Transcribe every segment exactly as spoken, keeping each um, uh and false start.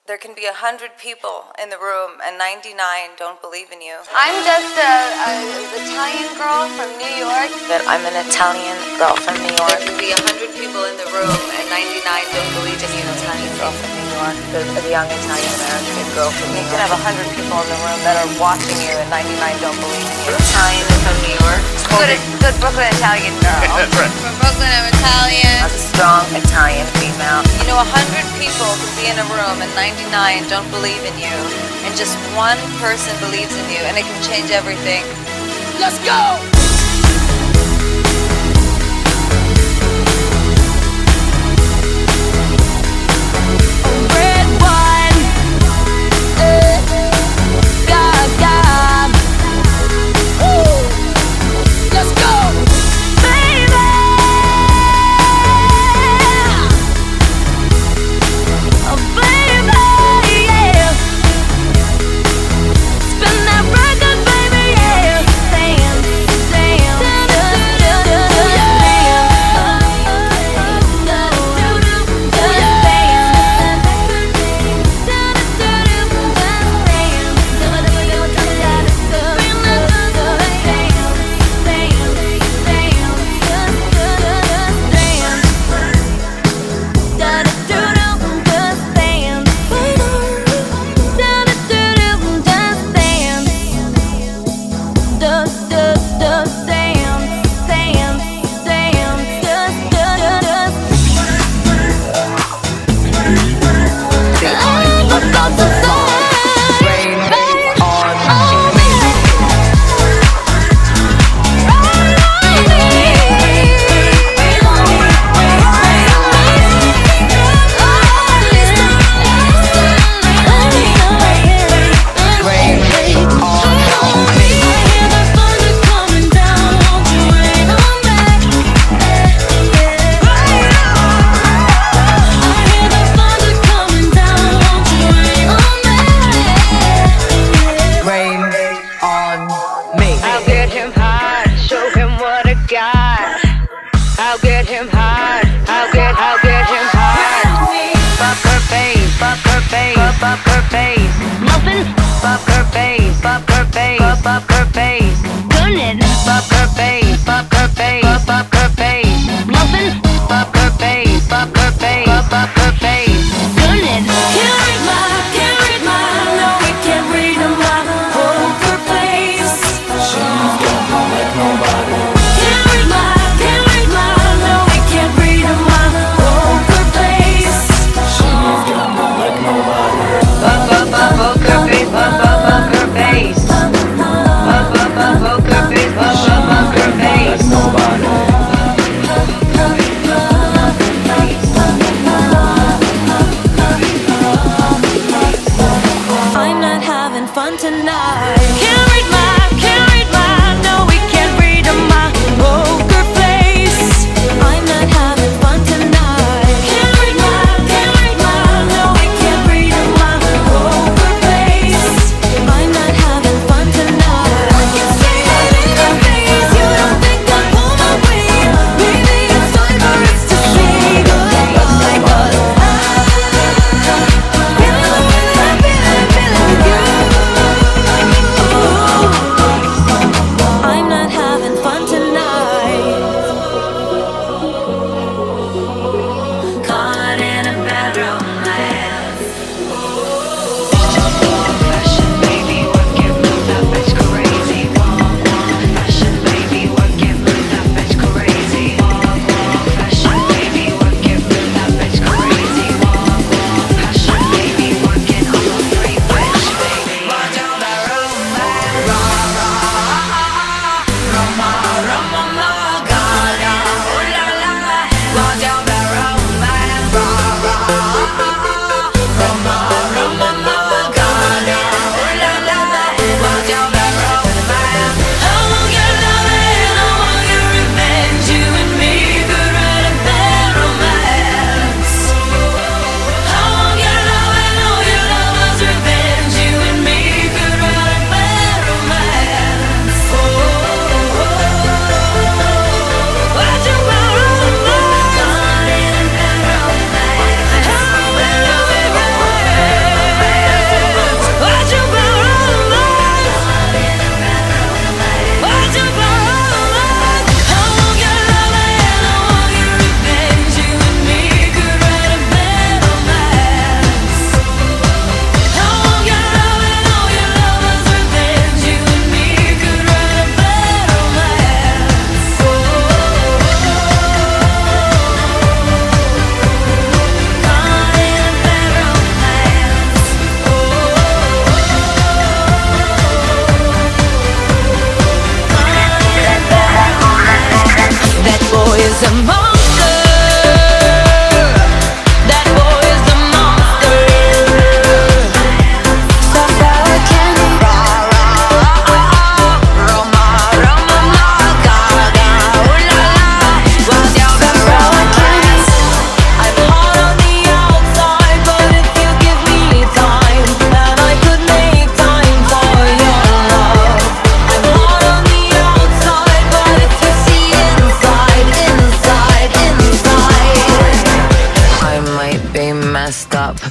There can be a hundred people in the room and ninety-nine don't believe in you. I'm just an Italian girl from New York. That I'm an Italian girl from New York. There can be a hundred people in the room and ninety-nine don't believe in you. An Italian girl from New York. The, the young Italian American girl from New York. You can have a hundred people in the room that are watching you and ninety-nine don't believe in you. Italian from New York. Good, good Brooklyn Italian girl. That's right. From Brooklyn, I'm Italian. I'm a strong Italian female. You know, a hundred people can be in a room and ninety-nine don't believe in you, and just one person believes in you, and it can change everything. Let's go! Ooh.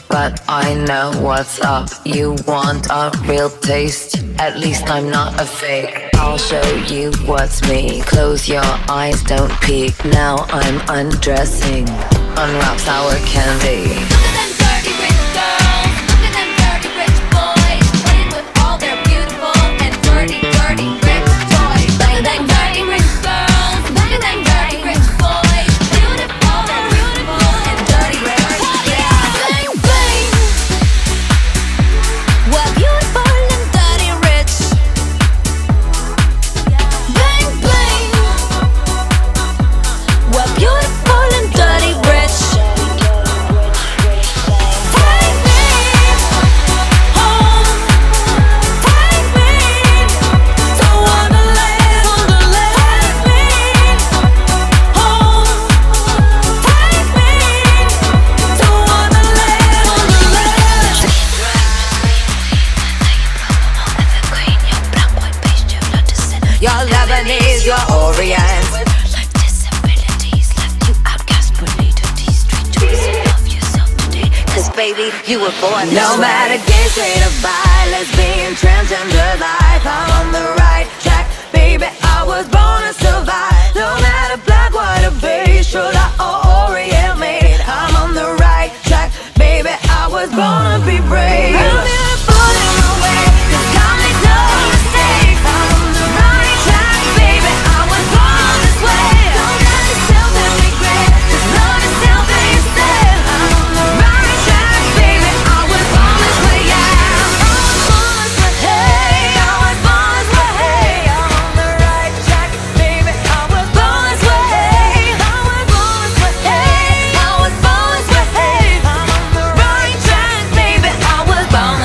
but I know what's up. You want a real taste? At least I'm not a fake. I'll show you what's me. Close your eyes, don't peek. Now I'm undressing. Unwrap sour candy. Look at them dirty rich girls. Look at them dirty rich boys. Playing with all their beautiful and dirty, dirty rich toys. Look at them dirty rich girls. Look at them dirty rich boys. Beautiful and beautiful and dirty, dirty, yeah. Bling, bling. We're beautiful and dirty rich. Bling, bling. We're beautiful and dirty rich. Take me home. Take me to Wonderland. Take me home. Take me to Wonderland. You're Lebanese, you're Orient. Life disabilities left you outcast, bullied to these street choice. Love yourself today, cause baby, you were born this No way. matter gay, straight or bi, lesbian, transgender life, I'm on the right track, baby. I was born to survive. No matter black, white, or beige, Shula or Orient made, I'm on the right track, baby. I was born to be brave. I'm beautiful in my way, 'cause God makes no mistake. I'm on the right track, baby. I was born this way. Don't have to tell them regret, just love yourself instead. I'm on the right track, baby. I was born this way, yeah. I was born this way, hey. I was born this way, hey. I'm on the right track, baby. I was born this way, hey. I was born this way, hey. I was born this way, hey. I'm on the right track, baby. I was born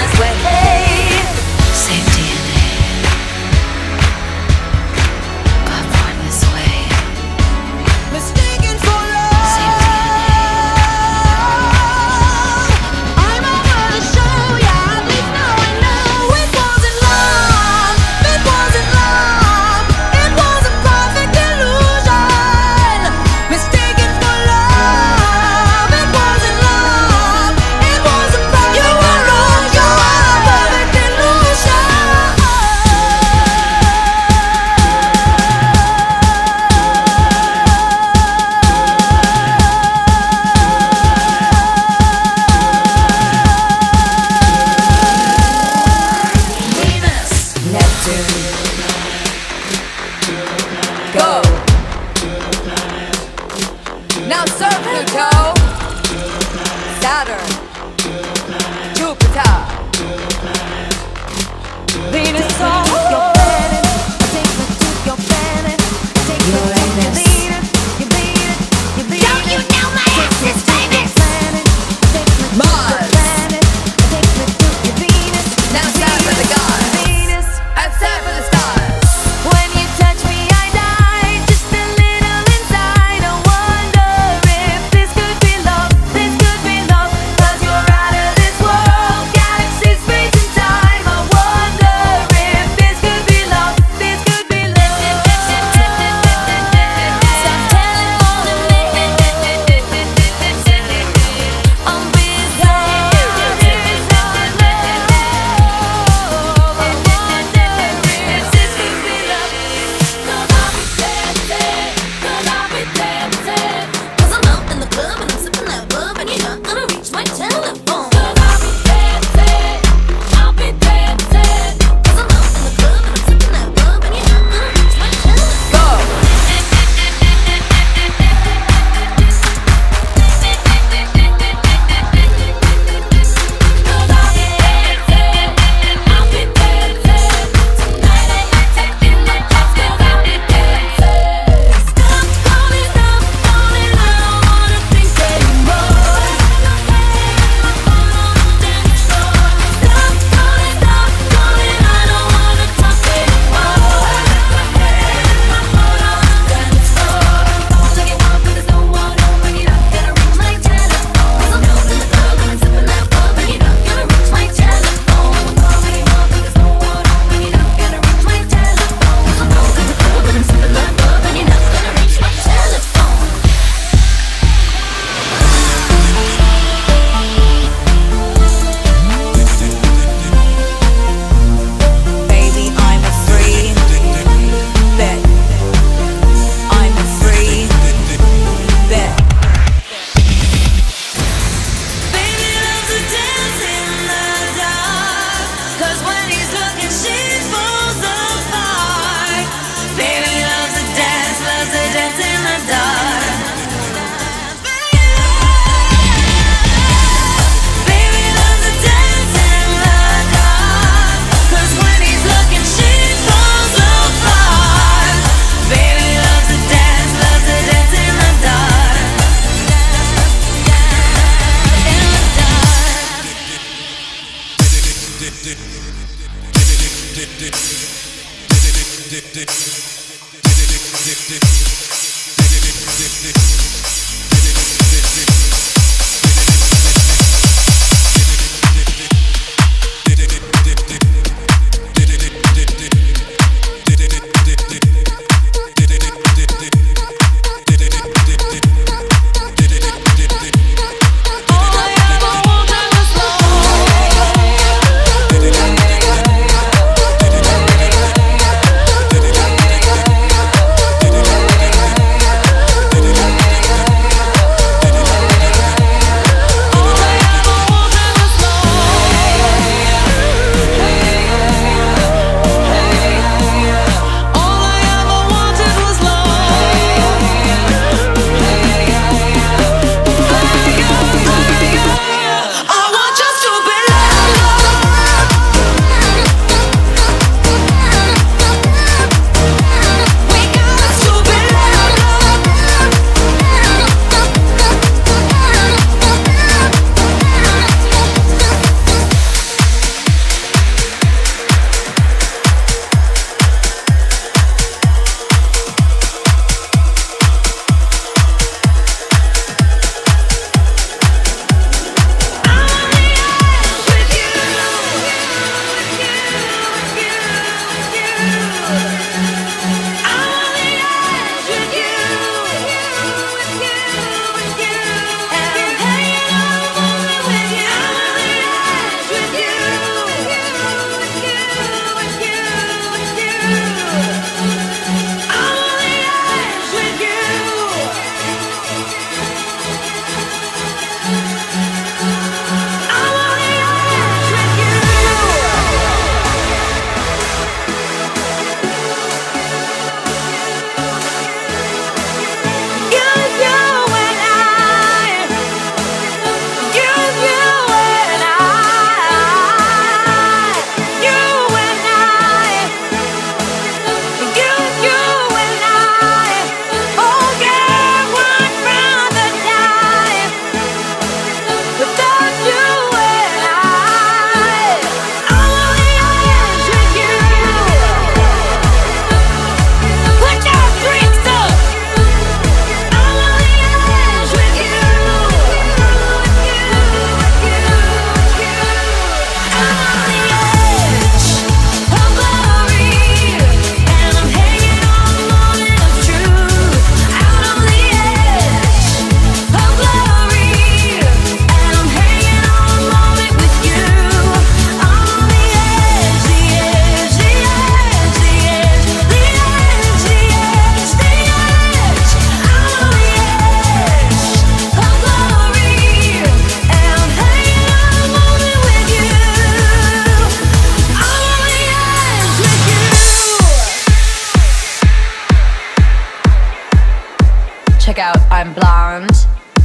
I'm blonde,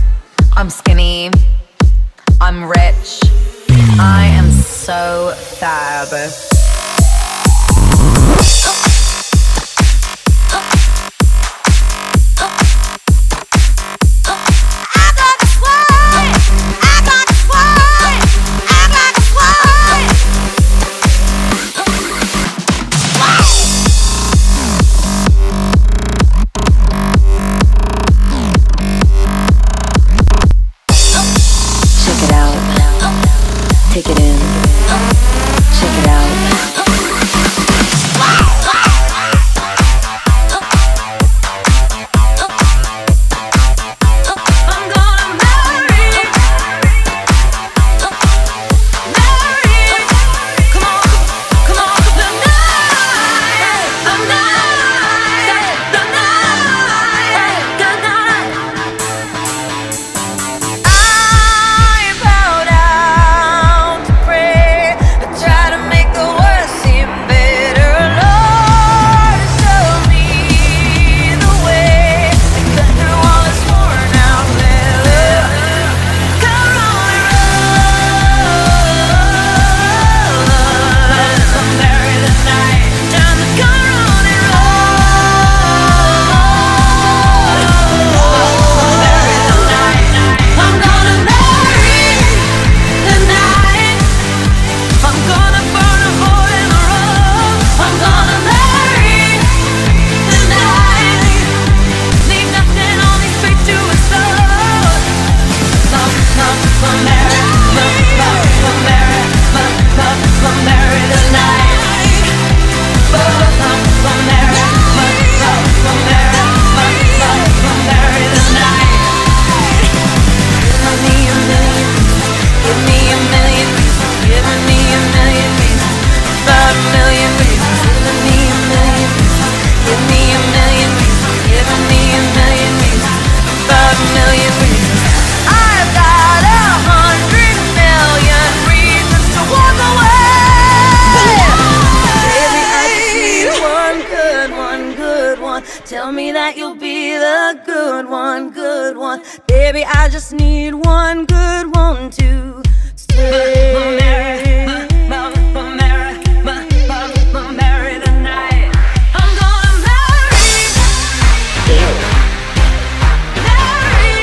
I'm skinny, I'm rich, I am so fab. Take it in, check it out. I'm gonna marry, marry. Come on, come on, the night, the night, the night, the night. I bow down. Try to make the worst seem I just need one good one to stay. Marry tonight. I'm gonna marry, marry.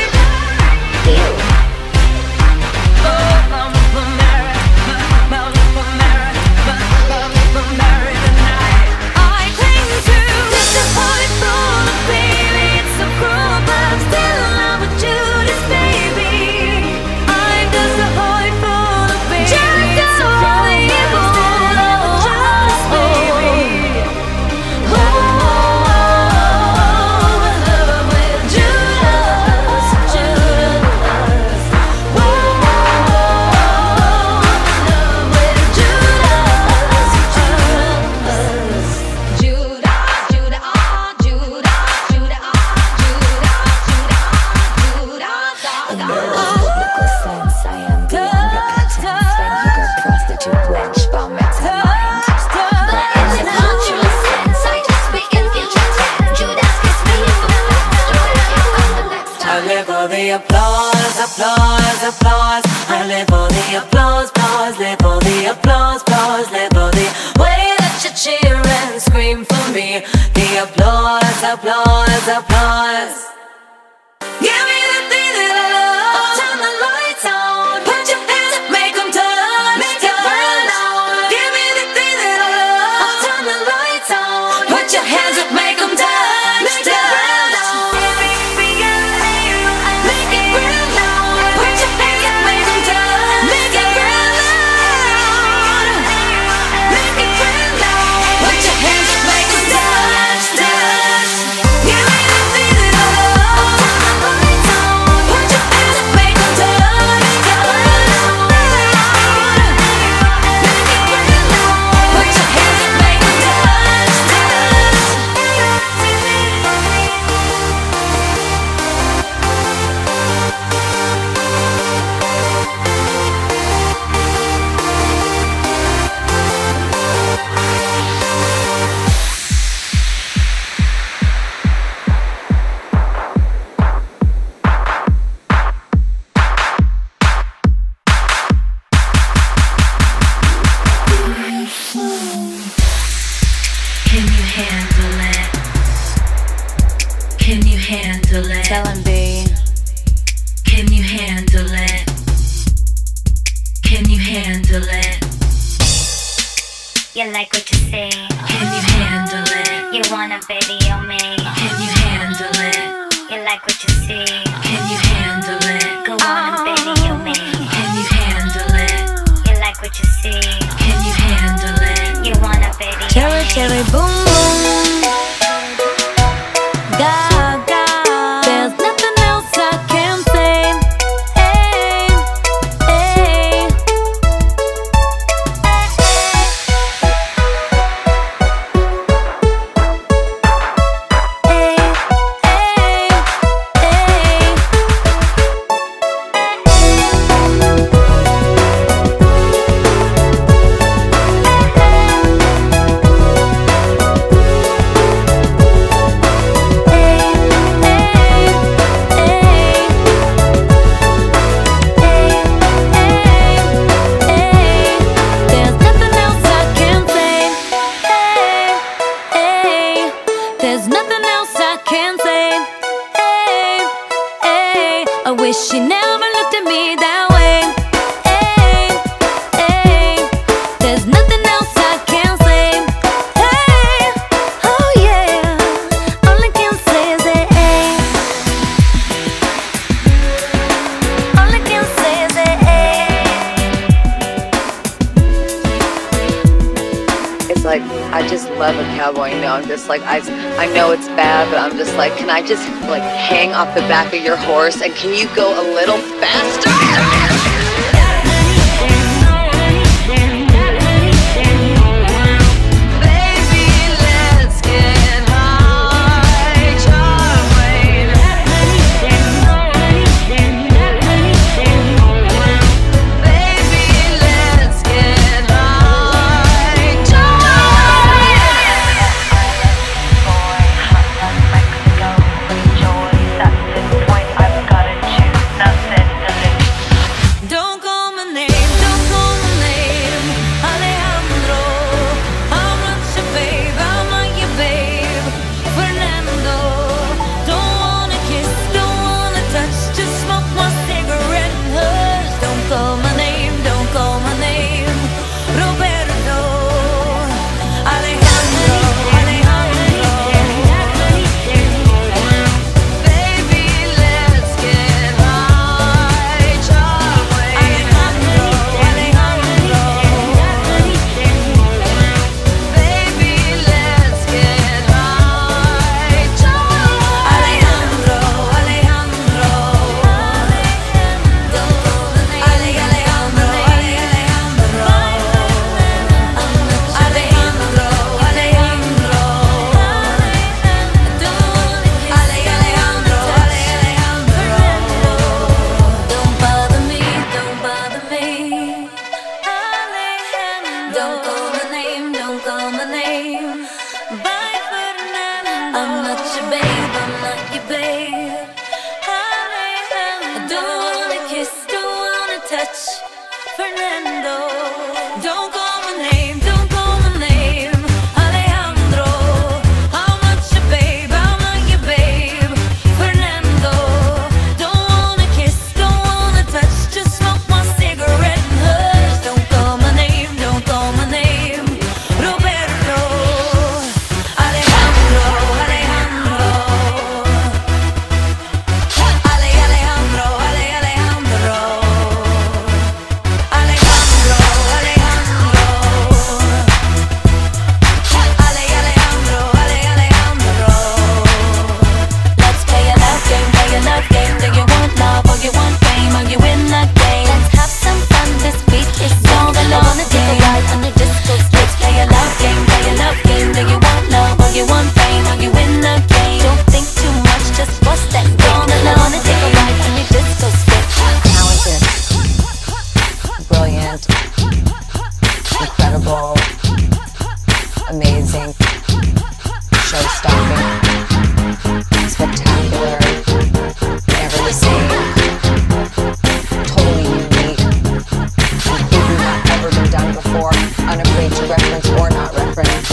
Oh, I'm gonna marry, marry, marry tonight. I cling to disappointment, baby. It's so cruel, but I'm still in love with Judas, baby. I'm disappointment, baby. It's so cruel, but I'm still in love with Judas, baby. Oh, in love with Judas, Judas. Oh, in love with Judas, Judas. Judah, Judah, ah, Judah, Judah, ah, Judah, Judah, Judah, Biblical sense, I am beyond repentance. Then hooker, prostitute, wench, vomit her mind. But in the cultural sense, I just speak in future tense. Judas gets me in the past. Judas gets on the next I time. live for the applause, applause, applause. I live for the applause, applause. Live for the applause, applause. Live for the way that you cheer and scream for me. The applause, applause, applause. Give me the thing that I love. Turn the lights on. Put your hands up, make 'em touch. Make it burn out. Give me the thing that I love. Turn the lights on. Put your hands up, make 'em touch. Make it burn out. Make it burn out. Put your hands up, make 'em touch. Make it burn out. Make it burn out. Put your hands up, make 'em touch, touch. Give me the thing that I love. Turn the lights on. Put your hands up, make 'em touch. Make it burn out. Make it burn out. Put your hands up, make 'em touch, touch. Can you handle it? Can you handle it? Tell him, B. Can you handle it? Can you handle it? You like what you see, Can you handle it? you wanna video me. Can you handle it? You like what you see, Can you handle it? go on and video me. Can you handle it? You like what you see, Can you handle it? you wanna video Cherry, me. cherry, boom, boom. Gaga. There's nothing else I can say. Hey, hey. Hey, she never looked at me that way. Hey, hey, there's nothing else I can say. Hey, oh yeah, all I can say is hey, hey. All I can say is hey, hey. It's like, I just love a cowboy, you know. I'm just like, I, I know it's bad, but I'm just like, can I just like hang off the back of your horse and can you go a little faster? Nothing Don't call my name, don't call my name. Bye, Fernando. I'm not your babe, I'm not your babe. I don't wanna kiss, don't wanna touch Fernando. Don't call my name, don't call my name. Alejandro, I'm not your babe, I'm not your babe. Fernando, don't wanna kiss, don't wanna touch, just smoke my cigarette and hush. Don't call my name, don't call my name. Roberto, Alejandro, Alejandro. Ale, Alejandro, Ale, Alejandro. Alejandro, Alejandro. Ale, Alejandro, Ale, Alejandro. Let's play a love game, play a love game. Do you want love or you want fame? Are you in that game? Let's have some fun, this beat is all the long take a ride on the disco stick. Let's play a love game, play a love game. Do you want love or you want fame? Are you in the game? Don't think too much, just bust that all the long take a ride on your disco stick. Talented, brilliant, incredible, amazing, show-stopping, spectacular, never the same, totally unique, completely not ever been done before, unafraid to reference or not reference.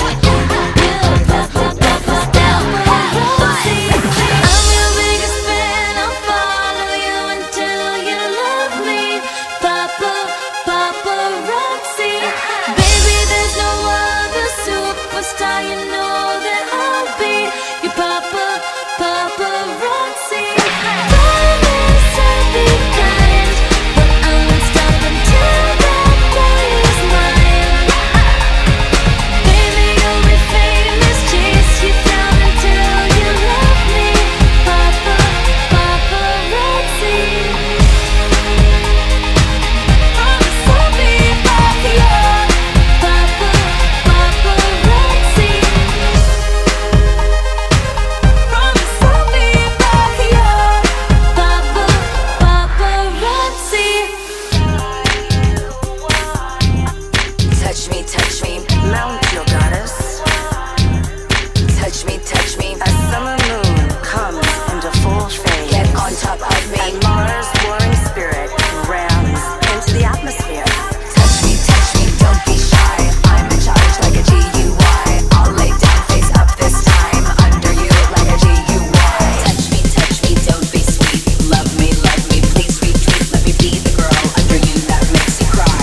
I'm your biggest fan, I'll follow you until you love me. Papa, paparazzi. Baby, there's no other superstar, you know that I'll be your papa, paparazzi. Promise I'll be kind, but I won't stop until that boy is mine. Baby, you'll be famous, chase you down until you love me. Papa, paparazzi. Promise I'll be back here. Papa, paparazzi. Promise I'll be back here. Papa, paparazzi. Touch me, touch me, mount your goddess. Touch me, touch me. A summer moon comes into full phase. Get on top of me. And Mars' warring spirit rams into the atmosphere. Touch me, touch me, don't be shy. I'm in charge like a G U Y. I'll lay down face up this time. Under you like a G U Y. Touch me, touch me, don't be sweet. Love me, love me, please retreat. Let me be the girl under you that makes you cry.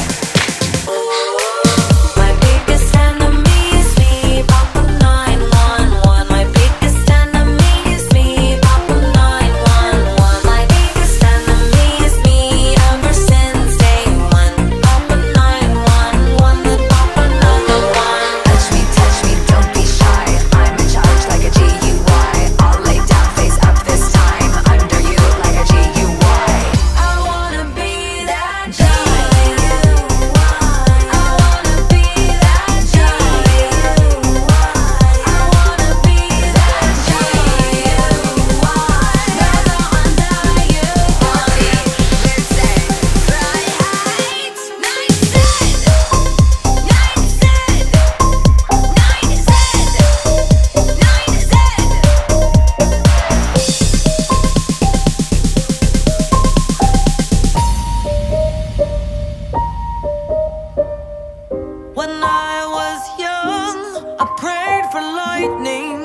My biggest enemy is me, Papa nine one one. My biggest enemy is me, Papa nine one one. My biggest enemy is me ever since day one. Papa nine one one, the Papa number one. Touch me, touch me, don't be shy. I'm in charge like a G U Y. I'll lay down face up this time. Under you like a G U Y. I wanna be that G U Y. I wanna be that G U Y. I wanna be that G U Y. Never under you, body. Let's say, right, night said, night said, night When I was young, I prayed for lightning